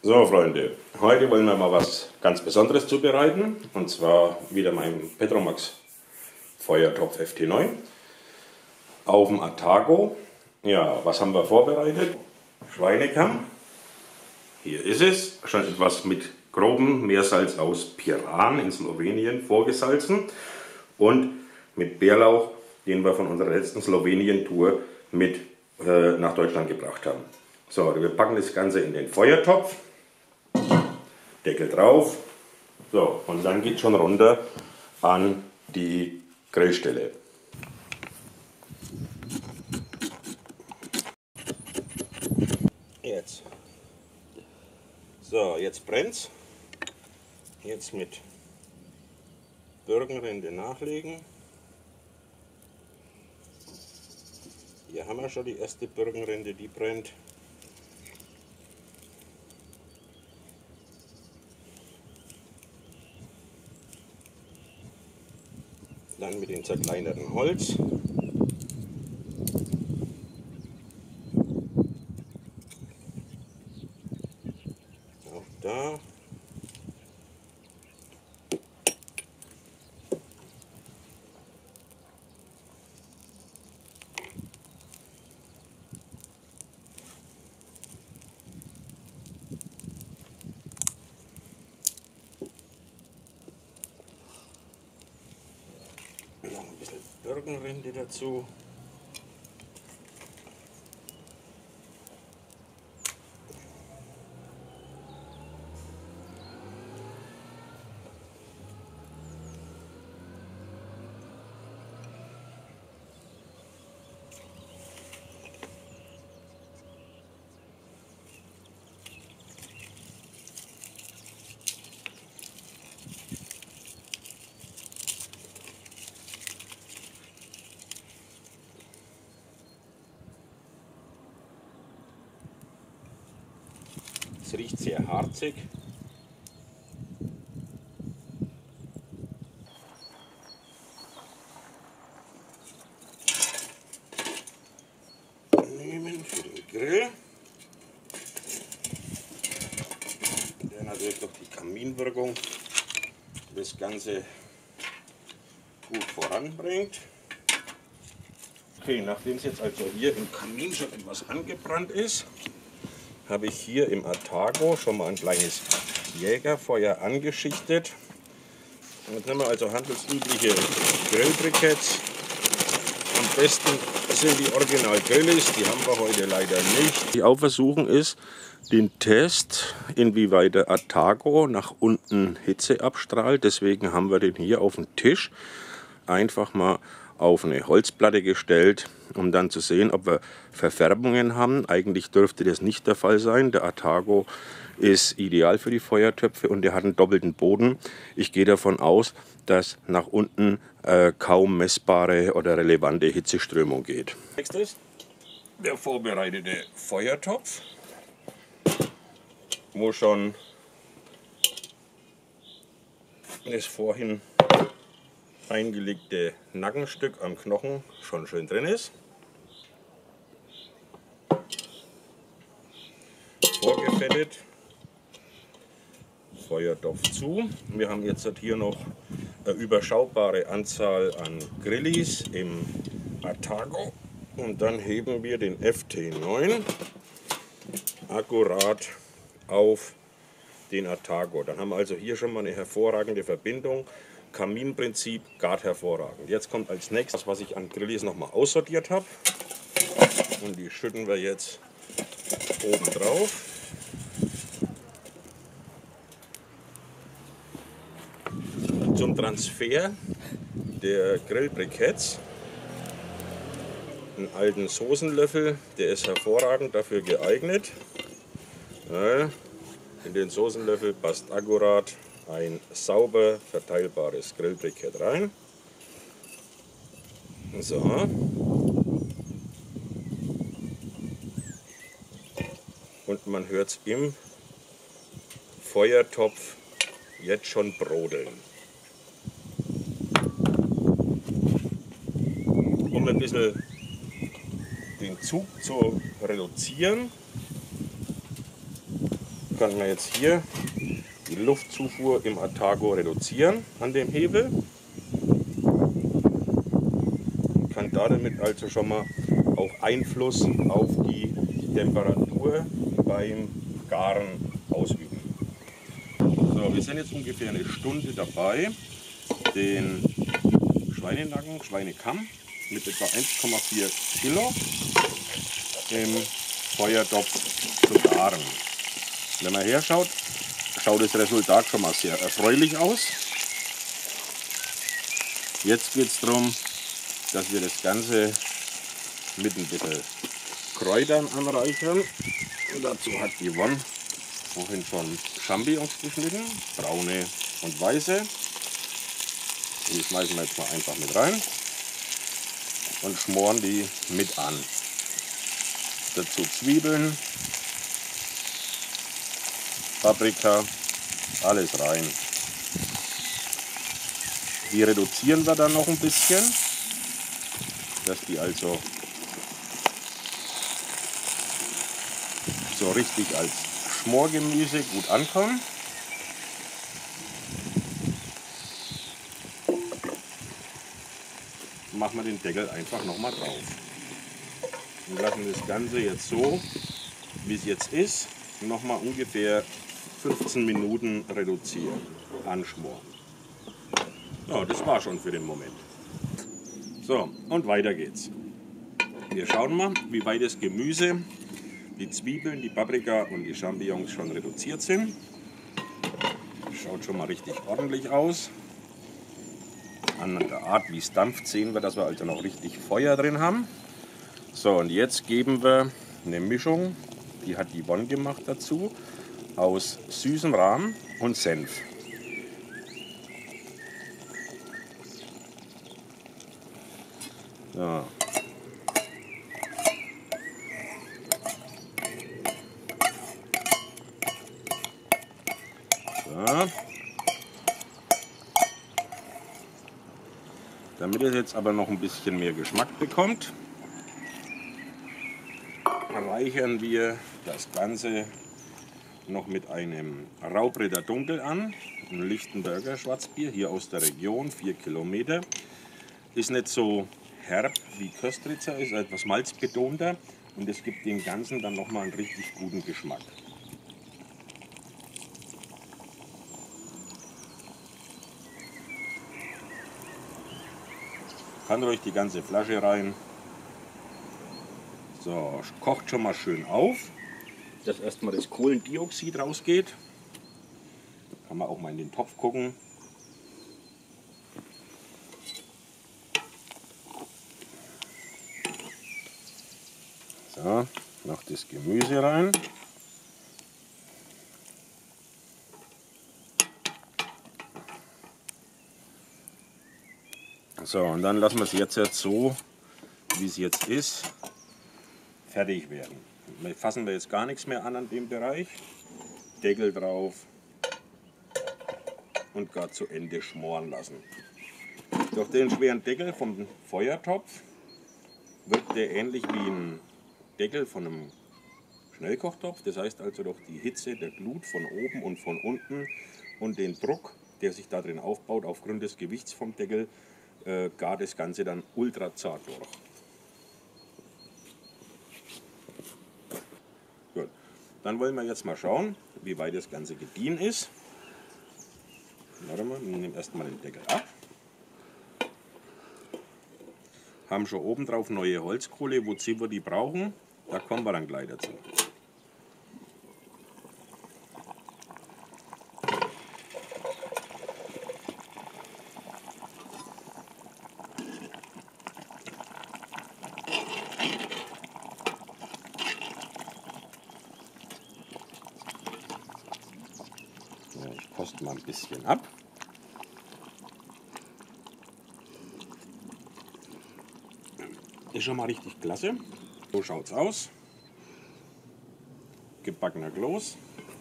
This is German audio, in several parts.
So Freunde, heute wollen wir mal was ganz Besonderes zubereiten, und zwar wieder meinen Petromax Feuertopf FT9 auf dem Atago. Ja, was haben wir vorbereitet? Schweinekamm, hier ist es, schon etwas mit grobem Meersalz aus Piran in Slowenien vorgesalzen und mit Bärlauch, den wir von unserer letzten Slowenien-Tour mit nach Deutschland gebracht haben. So, wir packen das Ganze in den Feuertopf. Deckel drauf, so, und dann geht schon runter an die Grillstelle. Jetzt. So, jetzt brennt's. Jetzt mit Birkenrinde nachlegen. Hier haben wir schon die erste Birkenrinde, die brennt. Dann mit dem zerkleinerten Holz. Auch da. Noch ein bisschen Birkenrinde dazu. Es riecht sehr harzig. Nehmen für den Grill. Der natürlich durch die Kaminwirkung das Ganze gut voranbringt. Okay, nachdem es jetzt also hier im Kamin schon etwas angebrannt ist, habe ich hier im Atago schon mal ein kleines Jägerfeuer angeschichtet. Jetzt nehmen wir also handelsübliche Grillbriketts. Am besten sind die Original Grillis, die haben wir heute leider nicht. Die Aufversuchung ist den Test, inwieweit der Atago nach unten Hitze abstrahlt. Deswegen haben wir den hier auf dem Tisch einfach mal auf eine Holzplatte gestellt, um dann zu sehen, ob wir Verfärbungen haben. Eigentlich dürfte das nicht der Fall sein. Der Atago ist ideal für die Feuertöpfe und der hat einen doppelten Boden. Ich gehe davon aus, dass nach unten kaum messbare oder relevante Hitzeströmung geht. Nächstes der vorbereitete Feuertopf, wo schon das vorhin eingelegte Nackenstück am Knochen schon schön drin ist. Vorgefettet. Feuertopf zu. Wir haben jetzt hier noch eine überschaubare Anzahl an Grillis im Atago. Und dann heben wir den FT9 akkurat auf den Atago. Dann haben wir also hier schon mal eine hervorragende Verbindung. Kaminprinzip, gart hervorragend. Jetzt kommt als nächstes das, was ich an Grillis nochmal aussortiert habe. Und die schütten wir jetzt oben drauf. Zum Transfer der Grillbriketts einen alten Soßenlöffel, der ist hervorragend dafür geeignet. In den Soßenlöffel passt akkurat ein sauber verteilbares Grillbrikett rein. So. Und man hört es im Feuertopf jetzt schon brodeln. Um ein bisschen den Zug zu reduzieren, kann man jetzt hier die Luftzufuhr im Atago reduzieren an dem Hebel. Und kann damit also schon mal auch Einfluss auf die Temperatur beim Garen ausüben. So, wir sind jetzt ungefähr eine Stunde dabei, den Schweinenacken, Schweinekamm mit etwa 1,4 Kilo im Feuertopf zu garen. Wenn man herschaut, schaut das Resultat schon mal sehr erfreulich aus. Jetzt geht es darum, dass wir das Ganze mit ein bisschen Kräutern anreichern. Und dazu hat die Yvonne vorhin schon Champignons geschnitten, braune und weiße. Die schmeißen wir jetzt mal einfach mit rein und schmoren die mit an. Dazu Zwiebeln, Paprika, alles rein. Die reduzieren wir dann noch ein bisschen, dass die also so richtig als Schmorgemüse gut ankommen. Machen wir den Deckel einfach nochmal drauf. Und lassen das Ganze jetzt so, wie es jetzt ist, nochmal ungefähr 15 Minuten reduzieren, anschmoren. Ja, das war schon für den Moment. So, und weiter geht's. Wir schauen mal, wie weit das Gemüse, die Zwiebeln, die Paprika und die Champignons schon reduziert sind. Schaut schon mal richtig ordentlich aus. An der Art, wie es dampft, sehen wir, dass wir also noch richtig Feuer drin haben. So, und jetzt geben wir eine Mischung, die hat die Yvonne gemacht dazu, aus süßem Rahm und Senf. So. So. Damit es jetzt aber noch ein bisschen mehr Geschmack bekommt, reichern wir das Ganze noch mit einem Raubritter Dunkel an, einem Lichtenberger Schwarzbier, hier aus der Region, 4 Kilometer. Ist nicht so herb wie Köstritzer, ist etwas malzbetonter und es gibt dem Ganzen dann nochmal einen richtig guten Geschmack. Kann ruhig die ganze Flasche rein. So, kocht schon mal schön auf, dass erstmal das Kohlendioxid rausgeht. Kann man auch mal in den Topf gucken. So, noch das Gemüse rein. So, und dann lassen wir es jetzt so, wie es jetzt ist, fertig werden. Fassen wir jetzt gar nichts mehr an dem Bereich. Deckel drauf und gar zu Ende schmoren lassen. Durch den schweren Deckel vom Feuertopf wirkt der ähnlich wie ein Deckel von einem Schnellkochtopf. Das heißt also durch die Hitze der Glut von oben und von unten und den Druck, der sich da drin aufbaut aufgrund des Gewichts vom Deckel, gart das Ganze dann ultra zart durch. Gut. Dann wollen wir jetzt mal schauen, wie weit das Ganze gediehen ist. Warte mal, wir nehmen erstmal den Deckel ab. Haben schon oben drauf neue Holzkohle, wozu wir die brauchen, da kommen wir dann gleich dazu. Ich koste mal ein bisschen ab. Ist schon mal richtig klasse. So schaut es aus. Gebackener Kloß.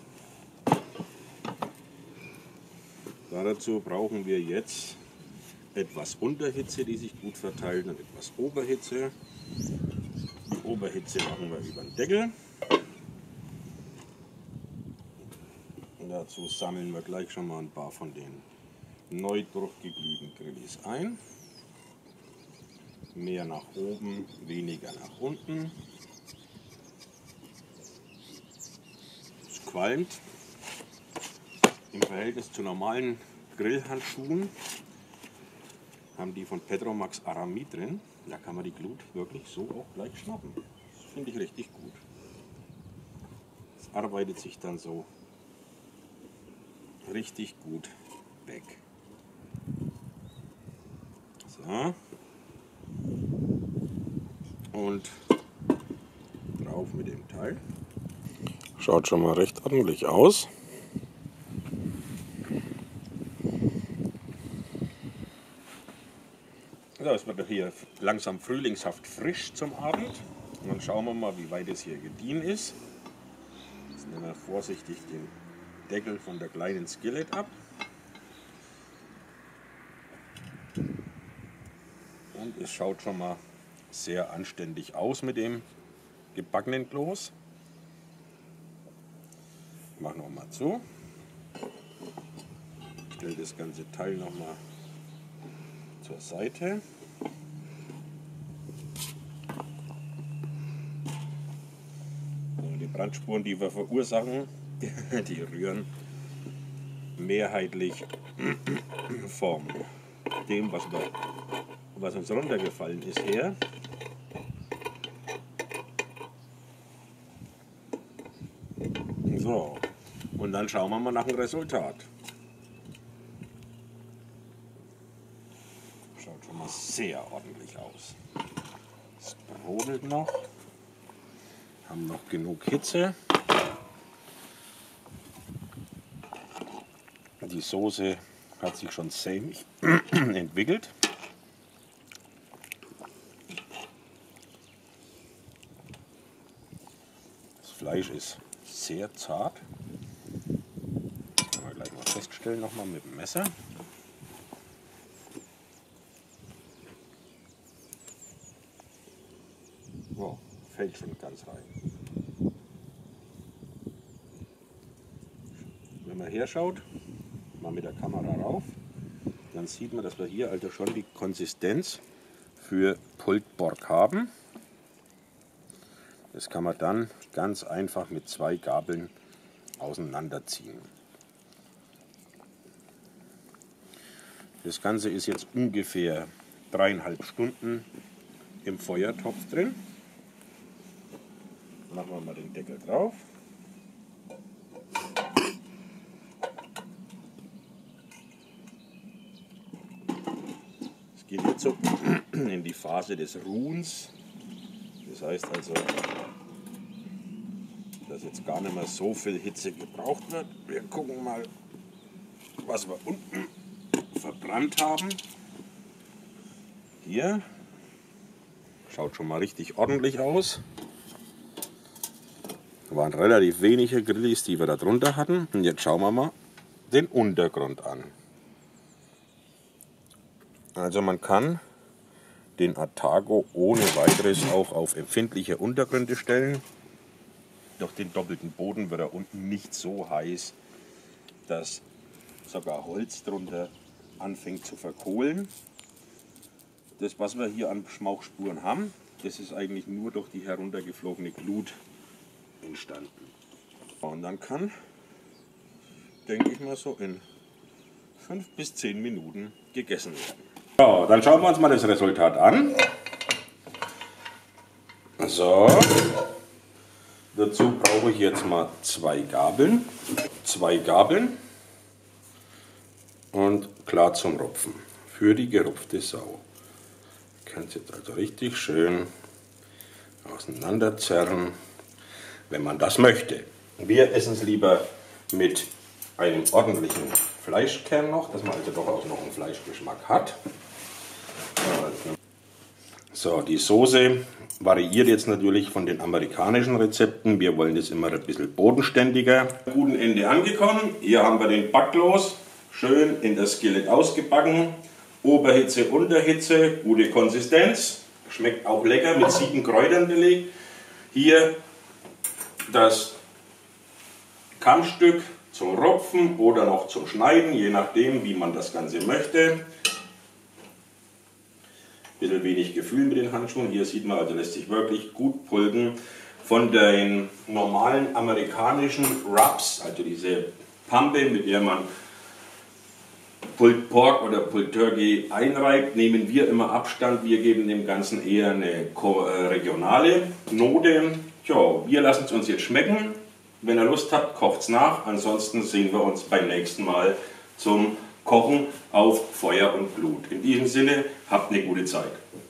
Dazu brauchen wir jetzt etwas Unterhitze, die sich gut verteilt, und etwas Oberhitze. Die Oberhitze machen wir über den Deckel. dazu sammeln wir gleich schon mal ein paar von den neu durchgeglühten Grillis ein. Mehr nach oben, weniger nach unten. Es qualmt. Im Verhältnis zu normalen Grillhandschuhen haben die von Petromax Aramid drin. Da kann man die Glut wirklich so auch gleich schnappen. Das finde ich richtig gut. Es arbeitet sich dann so richtig gut weg. So. Und drauf mit dem Teil. Schaut schon mal recht ordentlich aus. So, es wird hier langsam frühlingshaft frisch zum Abend. Und dann schauen wir mal, wie weit es hier gediehen ist. Jetzt nehmen wir vorsichtig den Deckel von der kleinen Skillet ab. Und es schaut schon mal sehr anständig aus mit dem gebackenen Kloß. Ich mache noch mal zu. Stelle das ganze Teil noch mal zur Seite. Die Brandspuren, die wir verursachen, die rühren mehrheitlich von dem, was uns runtergefallen ist, her. So, und dann schauen wir mal nach dem Resultat. Schaut schon mal sehr ordentlich aus. Es brodelt noch. Haben noch genug Hitze. Die Soße hat sich schon sämig entwickelt. Das Fleisch ist sehr zart. Das können wir gleich mal feststellen, nochmal mit dem Messer. Oh, fällt schon ganz rein. Wenn man herschaut, mal mit der Kamera rauf, dann sieht man, dass wir hier also schon die Konsistenz für Pulled Pork haben. Das kann man dann ganz einfach mit 2 Gabeln auseinanderziehen. Das Ganze ist jetzt ungefähr 3,5 Stunden im Feuertopf drin. Machen wir mal den Deckel drauf. Es geht jetzt so in die Phase des Ruhens. Das heißt also, dass jetzt gar nicht mehr so viel Hitze gebraucht wird. Wir gucken mal, was wir unten verbrannt haben. Hier schaut schon mal richtig ordentlich aus. Waren relativ wenige Grillis, die wir da drunter hatten. Und jetzt schauen wir mal den Untergrund an. Also man kann den Atago ohne weiteres auch auf empfindliche Untergründe stellen. Durch den doppelten Boden wird er unten nicht so heiß, dass sogar Holz drunter anfängt zu verkohlen. Das, was wir hier an Schmauchspuren haben, das ist eigentlich nur durch die heruntergeflogene Glut entstanden. Und dann kann, denke ich mal, so in 5 bis 10 Minuten gegessen werden. So, dann schauen wir uns mal das Resultat an. So, dazu brauche ich jetzt mal 2 Gabeln. 2 Gabeln und klar zum Rupfen für die gerupfte Sau. Ich kann es jetzt also richtig schön auseinanderzerren, wenn man das möchte. Wir essen es lieber mit einem ordentlichen Fleischkern noch, dass man also doch auch noch einen Fleischgeschmack hat. So, die Soße variiert jetzt natürlich von den amerikanischen Rezepten. Wir wollen das immer ein bisschen bodenständiger. Am guten Ende angekommen. Hier haben wir den Backkloß schön in der Skillet ausgebacken. Oberhitze, Unterhitze, gute Konsistenz. Schmeckt auch lecker, mit 7 Kräutern belegt. Hier das Kammstück zum Rupfen oder noch zum Schneiden, je nachdem, wie man das Ganze möchte. Ein bisschen wenig Gefühl mit den Handschuhen. Hier sieht man, also lässt sich wirklich gut pulken. Von den normalen amerikanischen Rubs, also diese Pampe, mit der man Pulled Pork oder Pulled Turkey einreibt, nehmen wir immer Abstand. Wir geben dem Ganzen eher eine regionale Note. Tja, wir lassen es uns jetzt schmecken. Wenn ihr Lust habt, kocht es nach. Ansonsten sehen wir uns beim nächsten Mal zum Kochen auf Feuer und Blut. In diesem Sinne, habt eine gute Zeit.